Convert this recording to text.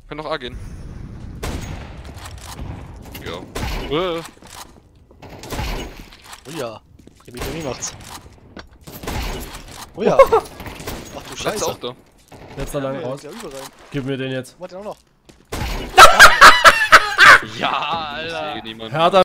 Können noch A gehen. Ja. Oh ja. Remi macht's. Oh ja. Ach du Scheiße Scheiße. auch da. Jetzt da lang Ja, raus. ja, überall. Gib mir den jetzt. Warte auch noch. Ja, Alter. Ich sehe niemanden. Hertha